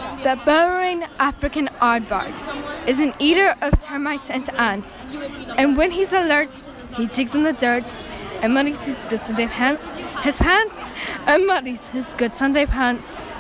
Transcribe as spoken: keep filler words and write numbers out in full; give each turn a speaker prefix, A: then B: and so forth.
A: The burrowing African aardvark is an eater of termites and ants, and when he's alert, he digs in the dirt and muddies his good Sunday pants, his pants, and muddies his good Sunday pants.